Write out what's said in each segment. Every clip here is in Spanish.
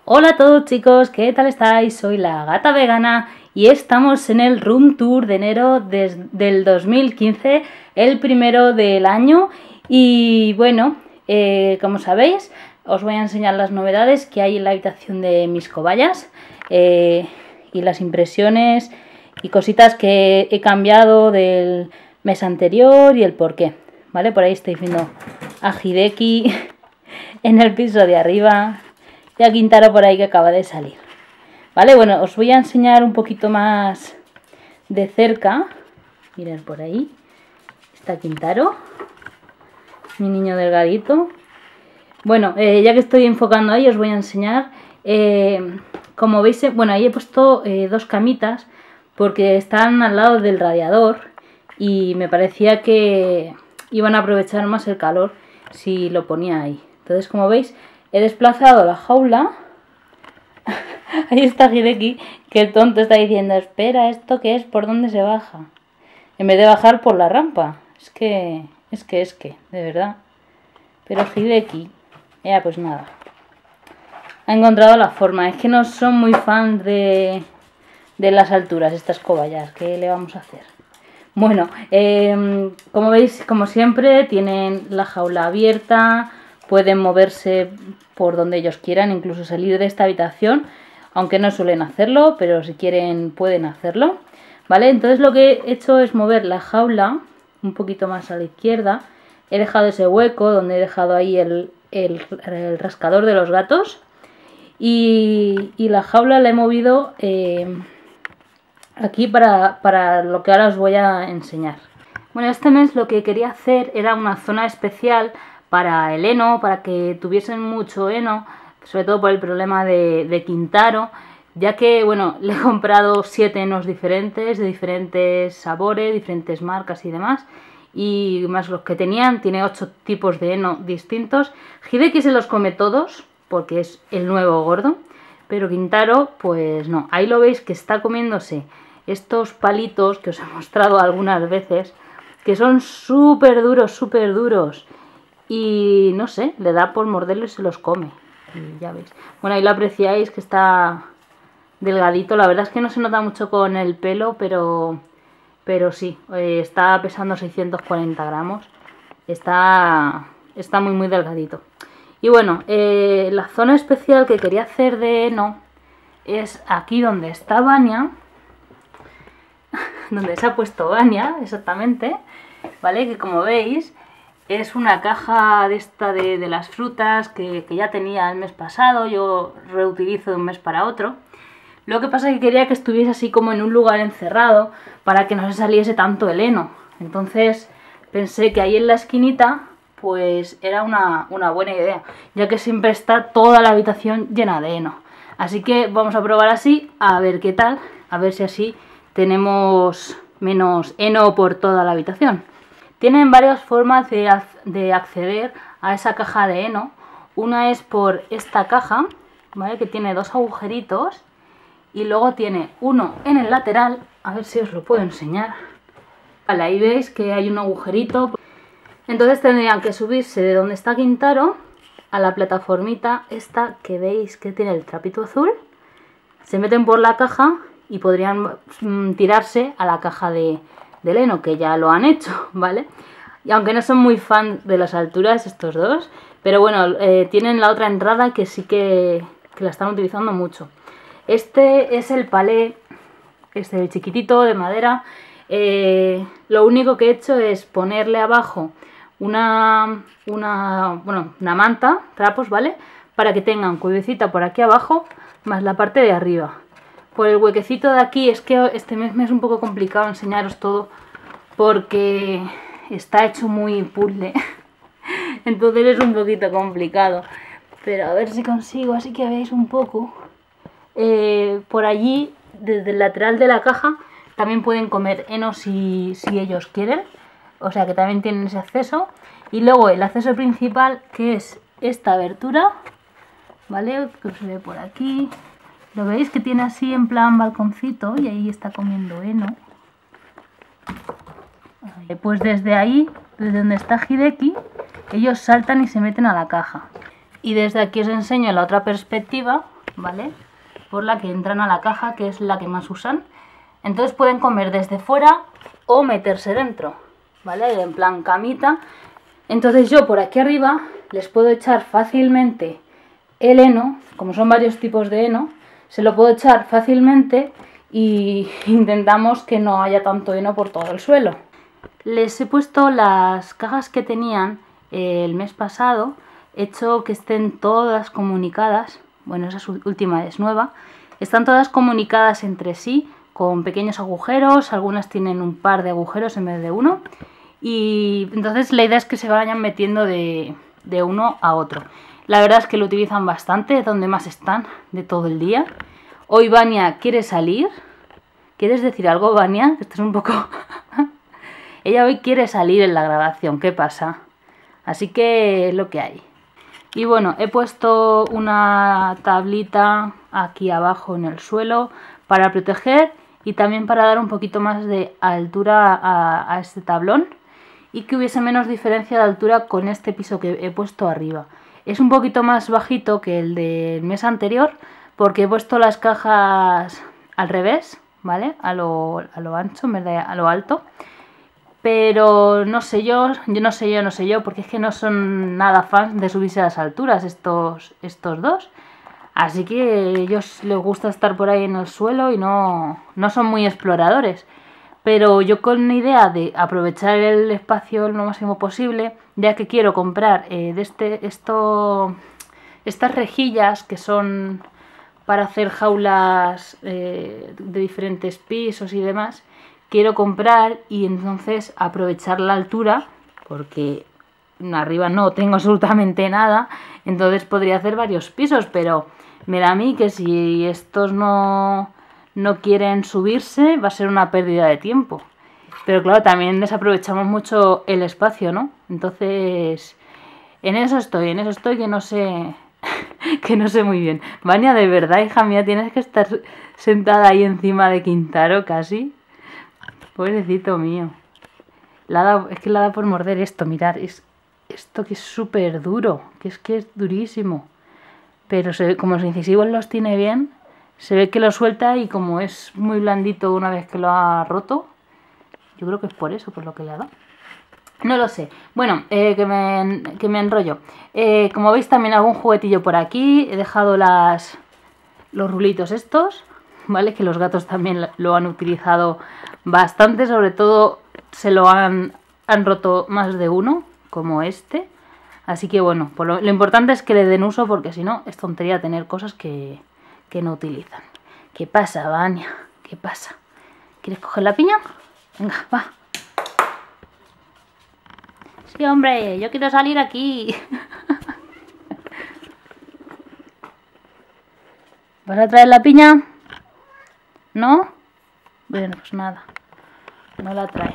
Hola a todos chicos, ¿qué tal estáis? Soy la Gata Vegana y estamos en el Room Tour de enero del 2015, el primero del año. Y bueno, como sabéis, os voy a enseñar las novedades que hay en la habitación de mis cobayas y las impresiones y cositas que he cambiado del mes anterior y el porqué. ¿Vale? Por ahí estáis viendo a Hideki en el piso de arriba y a Quintaro por ahí que acaba de salir. Vale, bueno, os voy a enseñar un poquito más de cerca. Mirad por ahí. Está Quintaro, mi niño delgadito. Bueno, ya que estoy enfocando ahí, os voy a enseñar. Como veis, bueno, ahí he puesto dos camitas porque están al lado del radiador y me parecía que iban a aprovechar más el calor si lo ponía ahí. Entonces, como veis, he desplazado la jaula. Ahí está Hideki, que el tonto está diciendo, espera, ¿esto qué es? ¿Por dónde se baja? En vez de bajar por la rampa. Es que, de verdad. Pero Hideki, ya pues nada. Ha encontrado la forma. Es que no son muy fans de las alturas estas cobayas. ¿Qué le vamos a hacer? Bueno, como veis, como siempre, tienen la jaula abierta. Pueden moverse por donde ellos quieran, incluso salir de esta habitación, aunque no suelen hacerlo, pero si quieren pueden hacerlo. ¿Vale? Entonces lo que he hecho es mover la jaula un poquito más a la izquierda. He dejado ese hueco donde he dejado ahí el rascador de los gatos. Y la jaula la he movido aquí para lo que ahora os voy a enseñar. Bueno, este mes lo que quería hacer era una zona especial para el heno, para que tuviesen mucho heno, sobre todo por el problema de Quintaro, ya que, bueno, le he comprado 7 henos diferentes, de diferentes sabores, diferentes marcas y demás, y más los que tenían, tiene 8 tipos de heno distintos. Hideki se los come todos, porque es el nuevo gordo, pero Quintaro, pues no. Ahí lo veis que está comiéndose estos palitos que os he mostrado algunas veces, que son súper duros, y no sé, le da por morderlo y se los come. Y ya veis. Bueno, ahí lo apreciáis que está delgadito. La verdad es que no se nota mucho con el pelo, pero sí. Está pesando 640 gramos. Está muy delgadito. Y bueno, la zona especial que quería hacer de heno es aquí donde está Vania. Donde se ha puesto Vania, exactamente. ¿Vale? Que como veis, es una caja de esta de las frutas que ya tenía el mes pasado. Yo reutilizo de un mes para otro. Lo que pasa es que quería que estuviese así como en un lugar encerrado para que no se saliese tanto el heno. Entonces pensé que ahí en la esquinita pues era una buena idea, ya que siempre está toda la habitación llena de heno. Así que vamos a probar así, a ver qué tal, a ver si así tenemos menos heno por toda la habitación. Tienen varias formas de acceder a esa caja de heno. Una es por esta caja, ¿vale? Que tiene 2 agujeritos y luego tiene uno en el lateral. A ver si os lo puedo enseñar. Vale, ahí veis que hay un agujerito. Entonces tendrían que subirse de donde está Quintaro a la plataformita esta que veis que tiene el trapito azul. Se meten por la caja y podrían tirarse a la caja del heno, que ya lo han hecho, ¿vale? Y aunque no son muy fan de las alturas estos dos, pero bueno, tienen la otra entrada que sí que la están utilizando mucho. Este es el palé, el chiquitito de madera. Lo único que he hecho es ponerle abajo una manta, trapos, ¿vale? Para que tengan cuevecita por aquí abajo, más la parte de arriba. Por el huequecito de aquí, es que este mes me es un poco complicado enseñaros todo porque está hecho muy puzzle. Entonces es un poquito complicado. Pero a ver si consigo, así que veáis un poco. Por allí, desde el lateral de la caja, también pueden comer heno si ellos quieren. O sea que también tienen ese acceso. Y luego el acceso principal, que es esta abertura, ¿vale? Que se ve por aquí. Lo veis que tiene así en plan balconcito y ahí está comiendo heno. Pues desde ahí, desde donde está Hideki, ellos saltan y se meten a la caja. Y desde aquí os enseño la otra perspectiva, ¿vale? Por la que entran a la caja, que es la que más usan. Entonces pueden comer desde fuera o meterse dentro, ¿vale? En plan camita. Entonces yo por aquí arriba les puedo echar fácilmente el heno, como son varios tipos de heno, se lo puedo echar fácilmente y intentamos que no haya tanto heno por todo el suelo. Les he puesto las cajas que tenían el mes pasado, he hecho que estén todas comunicadas, bueno, esa última es nueva, están todas comunicadas entre sí con pequeños agujeros, algunas tienen un par de agujeros en vez de uno, y entonces la idea es que se vayan metiendo de uno a otro. La verdad es que lo utilizan bastante, es donde más están de todo el día. Hoy Vania quiere salir. ¿Quieres decir algo, Vania? Estás un poco... Ella hoy quiere salir en la grabación, ¿qué pasa? Así que es lo que hay. Y bueno, he puesto una tablita aquí abajo en el suelo para proteger y también para dar un poquito más de altura a este tablón y que hubiese menos diferencia de altura con este piso que he puesto arriba. Es un poquito más bajito que el del mes anterior porque he puesto las cajas al revés, ¿vale? A lo ancho en vez de a lo alto. Pero no sé yo, porque es que no son nada fans de subirse a las alturas estos dos. Así que a ellos les gusta estar por ahí en el suelo y no son muy exploradores. Pero yo con la idea de aprovechar el espacio lo máximo posible, ya que quiero comprar estas rejillas que son para hacer jaulas de diferentes pisos y demás, quiero comprar y entonces aprovechar la altura, porque arriba no tengo absolutamente nada, entonces podría hacer varios pisos, pero me da a mí que si estos no quieren subirse va a ser una pérdida de tiempo. Pero claro, también desaprovechamos mucho el espacio, ¿no? Entonces, en eso estoy que no sé que no sé muy bien. Vania, de verdad, hija mía, tienes que estar sentada ahí encima de Quintaro casi. Pobrecito mío. Es que le ha dado por morder esto, mirad, esto que es súper duro, que es durísimo. Pero como los incisivos los tiene bien, se ve que lo suelta y como es muy blandito una vez que lo ha roto, yo creo que es por eso, por lo que le ha dado. No lo sé. Bueno, que me enrollo. Como veis también algún juguetillo por aquí. He dejado los rulitos estos, ¿vale? Que los gatos también lo han utilizado bastante. Sobre todo se lo han roto más de uno, como este. Así que bueno, lo importante es que le den uso porque si no es tontería tener cosas que no utilizan. ¿Qué pasa, Vania? ¿Qué pasa? ¿Quieres coger la piña? Venga, va. Sí, hombre, yo quiero salir aquí. ¿Vas a traer la piña? ¿No? Bueno, pues nada. No la trae.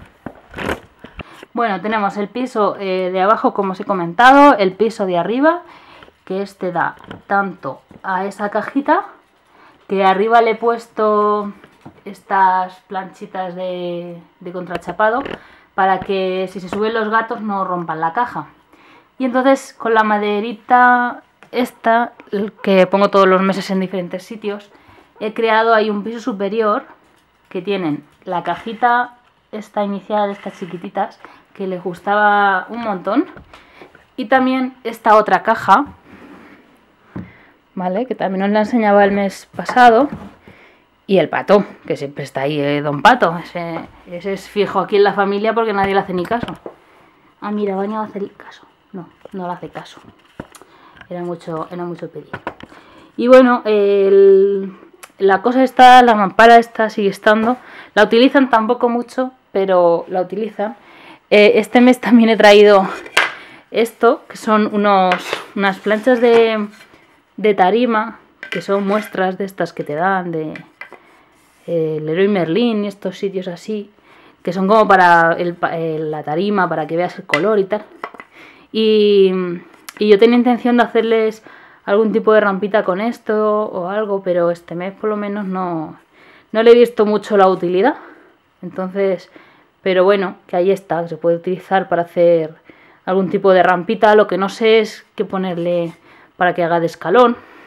Bueno, tenemos el piso de abajo, como os he comentado, el piso de arriba, que este da tanto a esa cajita, que arriba le he puesto estas planchitas de contrachapado, para que si se suben los gatos no rompan la caja. Y entonces con la maderita esta, que pongo todos los meses en diferentes sitios, he creado ahí un piso superior que tienen la cajita esta inicial, estas chiquititas, que les gustaba un montón, y también esta otra caja, ¿vale? Que también os la enseñaba el mes pasado. Y el pato, que siempre está ahí, Don Pato. Ese es fijo aquí en la familia porque nadie le hace ni caso. Ah, mira, Vania va a hacer caso. No le hace caso. Era mucho pedir. Y bueno, la cosa está, la mampara esta sigue estando. La utilizan tampoco mucho, pero la utilizan. Este mes también he traído esto, que son unas planchas de tarima, que son muestras de estas que te dan de... el Leroy Merlin y estos sitios así, que son como para la tarima, para que veas el color y tal. Y yo tenía intención de hacerles algún tipo de rampita con esto o algo, pero este mes por lo menos no le he visto mucho la utilidad. Entonces, pero bueno, que ahí está, que se puede utilizar para hacer algún tipo de rampita. Lo que no sé es qué ponerle para que haga de escalón.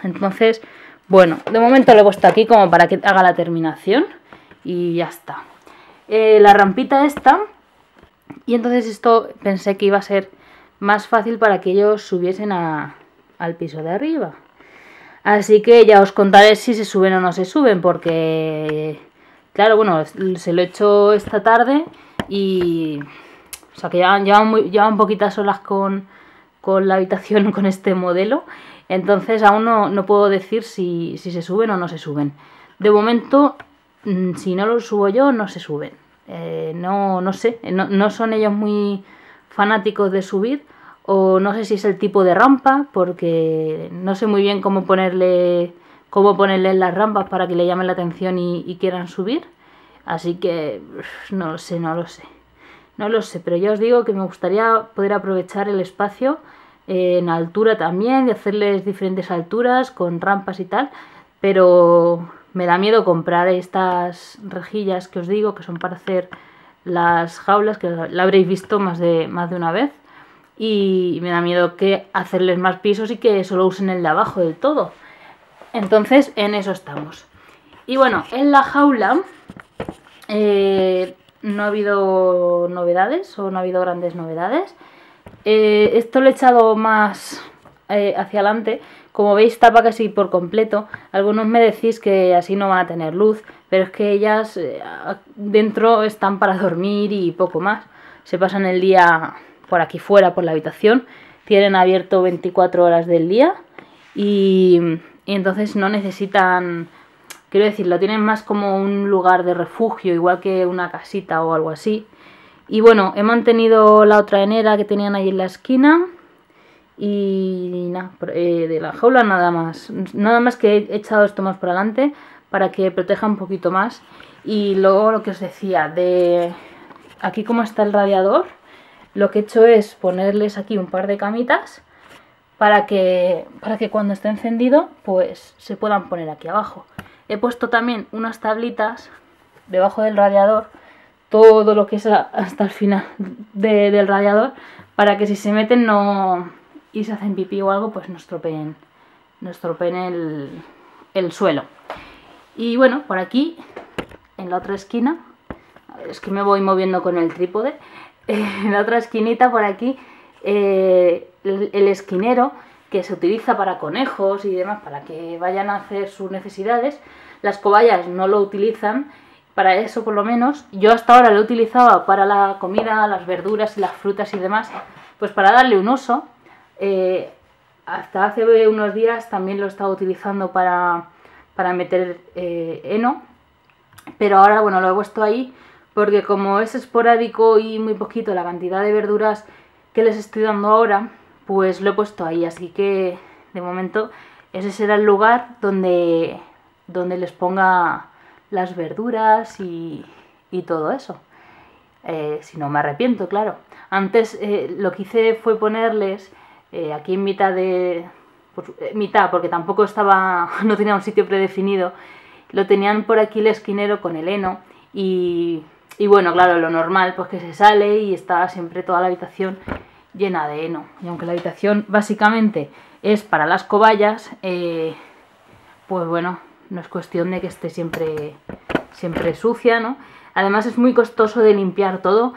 Entonces, bueno, de momento lo he puesto aquí como para que haga la terminación y ya está. La rampita esta, y entonces esto pensé que iba a ser más fácil para que ellos subiesen al piso de arriba. Así que ya os contaré si se suben o no se suben, porque claro, bueno, se lo he hecho esta tarde y o sea que llevan poquitas horas con la habitación con este modelo. Entonces aún no puedo decir si se suben o no se suben. De momento, si no los subo yo, no se suben. No sé, no son ellos muy fanáticos de subir, o no sé si es el tipo de rampa, porque no sé muy bien cómo ponerle las rampas para que le llamen la atención y quieran subir. Así que no lo sé, pero ya os digo que me gustaría poder aprovechar el espacio en altura también, y hacerles diferentes alturas con rampas y tal, pero me da miedo comprar estas rejillas que os digo, que son para hacer las jaulas, que la habréis visto más de una vez, y me da miedo que hacerles más pisos y que solo usen el de abajo del todo. Entonces en eso estamos. Y bueno, en la jaula no ha habido novedades, o no ha habido grandes novedades. Esto lo he echado más hacia adelante. Como veis, tapa casi por completo. Algunos me decís que así no van a tener luz, pero es que ellas dentro están para dormir y poco más. Se pasan el día por aquí fuera, por la habitación. Tienen abierto 24 horas del día y entonces no necesitan... Quiero decir, lo tienen más como un lugar de refugio, igual que una casita o algo así. Y bueno, he mantenido la otra enera que tenían ahí en la esquina. Y nada, de la jaula nada más. Nada más que he echado esto más por adelante para que proteja un poquito más. Y luego lo que os decía, de aquí como está el radiador, lo que he hecho es ponerles aquí un par de camitas para que cuando esté encendido pues se puedan poner aquí abajo. He puesto también unas tablitas debajo del radiador, todo lo que es hasta el final del radiador, para que si se meten y se hacen pipí o algo, pues no estropeen el suelo. Y bueno, por aquí, en la otra esquina, es que me voy moviendo con el trípode, en la otra esquinita por aquí, el esquinero que se utiliza para conejos y demás, para que vayan a hacer sus necesidades. Las cobayas no lo utilizan para eso, por lo menos. Yo hasta ahora lo utilizaba para la comida, las verduras y las frutas y demás, pues para darle un uso. Hasta hace unos días también lo estaba utilizando para meter heno, pero ahora bueno, lo he puesto ahí porque como es esporádico y muy poquito la cantidad de verduras que les estoy dando ahora, pues lo he puesto ahí. Así que de momento ese será el lugar donde les ponga las verduras y todo eso. Si no me arrepiento, claro. Antes lo que hice fue ponerles aquí en mitad mitad, porque tampoco no tenía un sitio predefinido, lo tenían por aquí el esquinero con el heno y bueno, claro, lo normal pues que se sale y está siempre toda la habitación llena de heno. Y aunque la habitación básicamente es para las cobayas, pues bueno, no es cuestión de que esté siempre sucia, ¿no? Además es muy costoso de limpiar todo.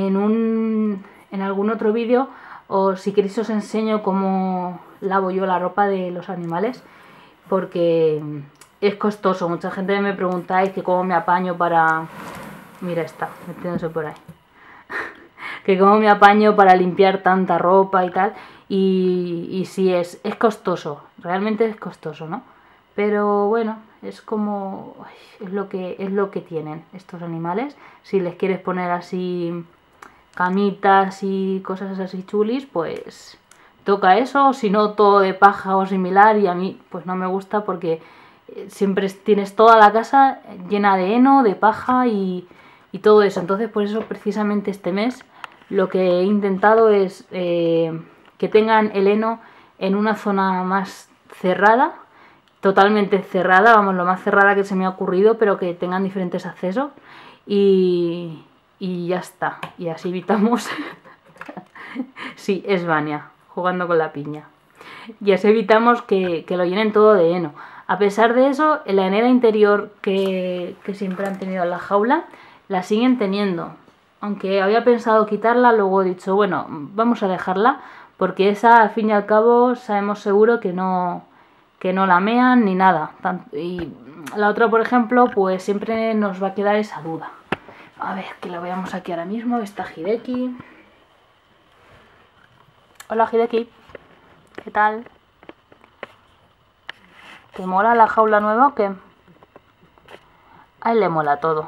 En algún otro vídeo, o si queréis os enseño cómo lavo yo la ropa de los animales, porque es costoso. Mucha gente me preguntáis que cómo me apaño para... Mira, está metiéndose por ahí. Que cómo me apaño para limpiar tanta ropa y tal. Y sí, es costoso. Realmente es costoso, ¿no? Pero bueno, es como... es lo que tienen estos animales. Si les quieres poner así camitas y cosas así chulis, pues toca eso. O si no, todo de paja o similar. Y a mí pues no me gusta porque siempre tienes toda la casa llena de heno, de paja y todo eso. Entonces por eso precisamente este mes lo que he intentado es que tengan el heno en una zona más cerrada, totalmente cerrada, vamos, lo más cerrada que se me ha ocurrido, pero que tengan diferentes accesos y ya está. Y así evitamos... Sí, es Vania, jugando con la piña. y así evitamos que lo llenen todo de heno. A pesar de eso, en la enera interior que siempre han tenido en la jaula, la siguen teniendo. Aunque había pensado quitarla, luego he dicho, bueno, vamos a dejarla, porque esa, al fin y al cabo, sabemos seguro que no la mean ni nada. Y la otra, por ejemplo, pues siempre nos va a quedar esa duda. A ver, que la veamos aquí ahora mismo. Está Hideki. Hola, Hideki. ¿Qué tal? ¿Te mola la jaula nueva o qué? A él le mola todo.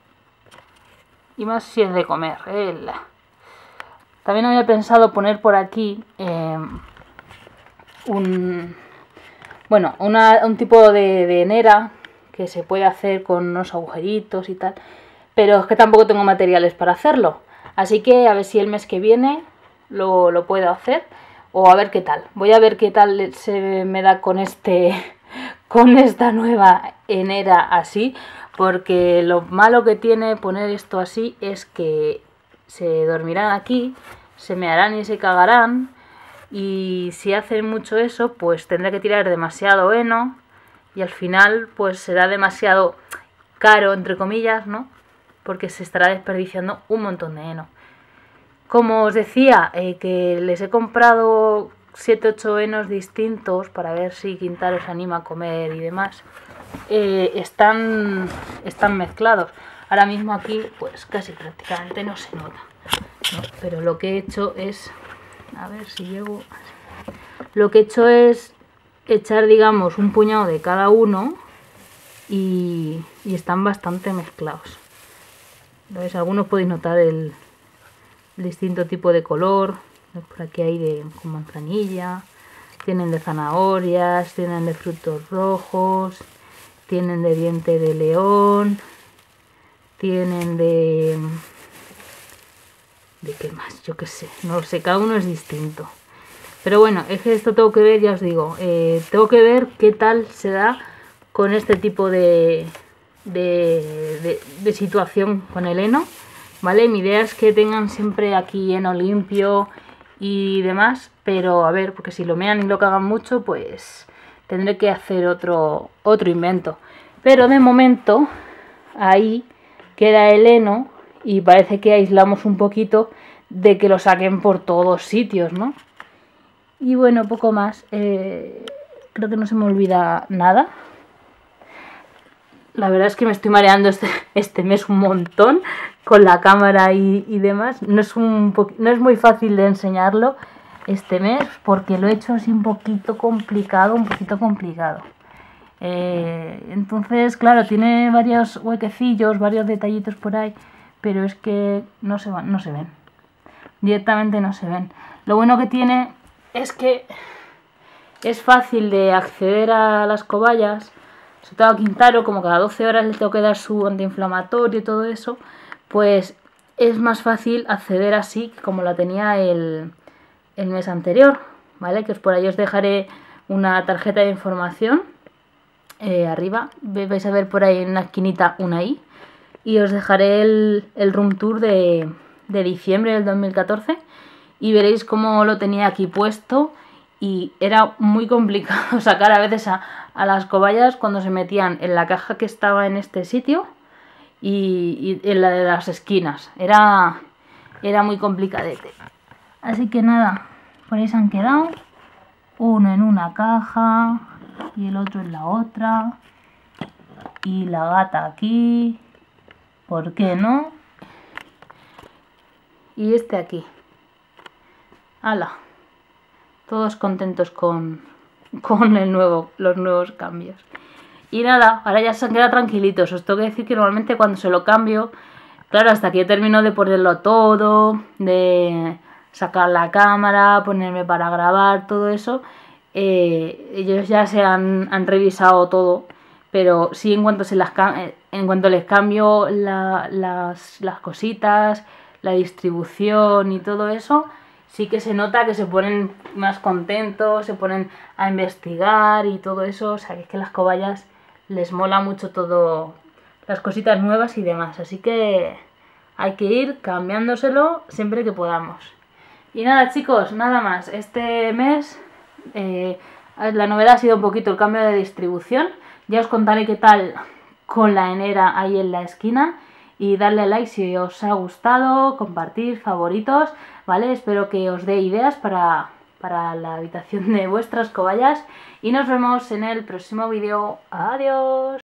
Y más si es de comer. También había pensado poner por aquí un tipo de enera que se puede hacer con unos agujeritos y tal. Pero es que tampoco tengo materiales para hacerlo. Así que a ver si el mes que viene lo puedo hacer. O a ver qué tal. Voy a ver qué tal se me da con esta nueva enera así. Porque lo malo que tiene poner esto así es que se dormirán aquí, se mearán y se cagarán. Y si hacen mucho eso, pues tendré que tirar demasiado heno. Y al final, pues será demasiado caro, entre comillas, ¿no? Porque se estará desperdiciando un montón de heno. Como os decía, que les he comprado 7-8 henos distintos para ver si Quintaro se anima a comer y demás. Están mezclados. Ahora mismo aquí, pues casi prácticamente no se nota, ¿no? Pero lo que he hecho es... A ver si llego... Lo que he hecho es echar, digamos, un puñado de cada uno y están bastante mezclados. ¿Veis? Algunos podéis notar el distinto tipo de color. Por aquí hay con manzanilla, tienen de zanahorias, tienen de frutos rojos, tienen de diente de león, tienen de qué más, yo qué sé, no lo sé, cada uno es distinto. Pero bueno, es que esto tengo que ver, ya os digo, tengo que ver qué tal se da con este tipo de situación con el heno, ¿vale? Mi idea es que tengan siempre aquí heno limpio y demás, pero a ver, porque si lo mean y lo cagan mucho, pues tendré que hacer otro invento. Pero de momento, ahí queda el heno y parece que aislamos un poquito de que lo saquen por todos sitios, ¿no? Y bueno, poco más. Creo que no se me olvida nada. La verdad es que me estoy mareando este mes un montón con la cámara y demás. No es muy fácil de enseñarlo este mes porque lo he hecho así un poquito complicado. Entonces, claro, tiene varios huequecillos, varios detallitos por ahí, pero es que no se ven. Directamente no se ven. Lo bueno que tiene es que es fácil de acceder a las cobayas. Sobre todo a Quintaro, como cada 12 horas le tengo que dar su antiinflamatorio y todo eso, pues es más fácil acceder así como la tenía el mes anterior, ¿vale? Que por ahí os dejaré una tarjeta de información arriba. Vais a ver por ahí en una esquinita una I. Y os dejaré el room tour de diciembre del 2014 y veréis cómo lo tenía aquí puesto. Y era muy complicado sacar a veces a las cobayas cuando se metían en la caja que estaba en este sitio y en la de las esquinas. Era muy complicadete. Así que nada, por ahí se han quedado. Uno en una caja y el otro en la otra. Y la gata aquí. ¿Por qué no? Y este aquí. ¡Hala! Todos contentos con los nuevos cambios. Y nada, ahora ya se han quedado tranquilitos. Os tengo que decir que normalmente cuando se lo cambio, claro, hasta que yo termino de ponerlo todo, de sacar la cámara, ponerme para grabar, todo eso, ellos ya se han revisado todo. Pero sí, en cuanto les cambio las cositas, la distribución y todo eso, sí que se nota que se ponen más contentos, se ponen a investigar y todo eso. O sea, que es que las cobayas les mola mucho todo, las cositas nuevas y demás. Así que hay que ir cambiándoselo siempre que podamos. Y nada, chicos, nada más. Este mes La novedad ha sido un poquito el cambio de distribución. Ya os contaré qué tal con la Enera ahí en la esquina. Y darle like si os ha gustado, compartir, favoritos, ¿vale? Espero que os dé ideas para la habitación de vuestras cobayas. Y nos vemos en el próximo vídeo. Adiós.